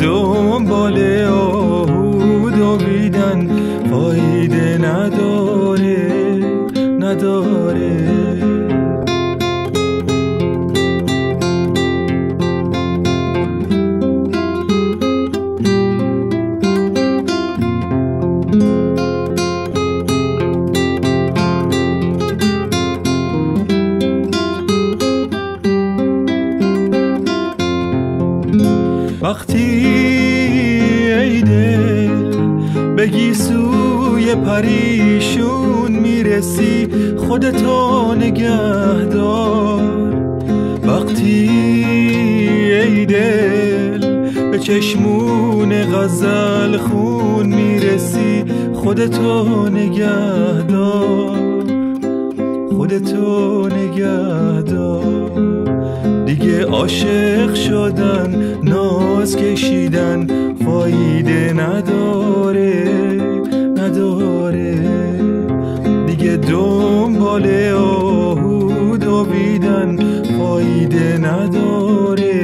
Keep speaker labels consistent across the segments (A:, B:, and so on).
A: دنبال آهو دویدن فایده نداره وقتی ای دل بگی سوی پریشون میرسی خودتو نگه دار. وقتی ای دل به چشمون غزل خون میرسی خودتو نگه دار، خودتو نگه دار. دیگه عاشق شدن ناز کشیدن فایده نداره. دیگه دنبال آهو دویدن فایده نداره.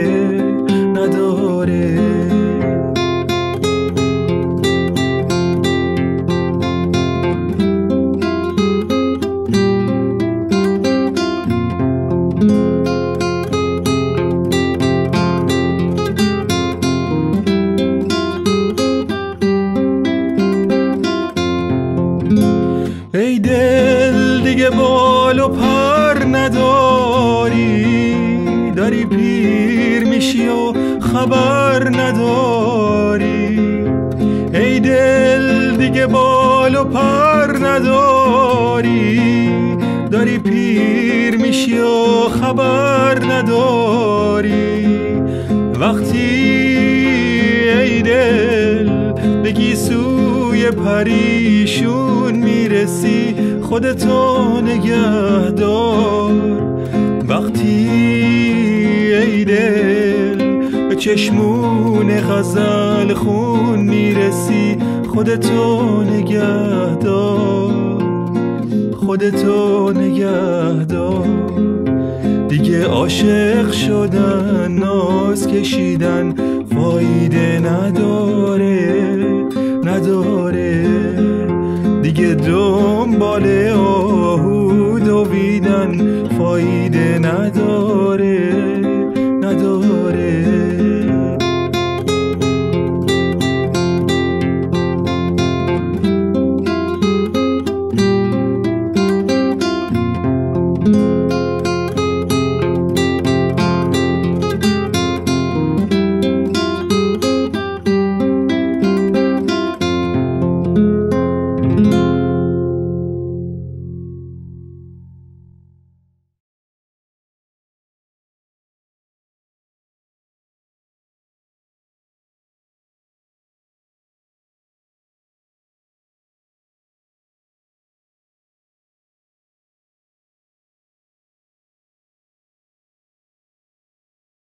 A: ای دل دیگه بال و پر نداری، داری پیر میشی و خبر نداری. ای دل دیگه بال و پر نداری، داری پیر میشی و خبر نداری. وقتی ای دل بگی سوی پریشون میرسی خودتو نگه دار. وقتی ای دل به چشمون غزل خون میرسی خودتو نگه دار، خودتو نگه دار. دیگه عاشق شدن ناز کشیدن فایده نداره. دیگه دنبال آهو دویدن فایده نداره.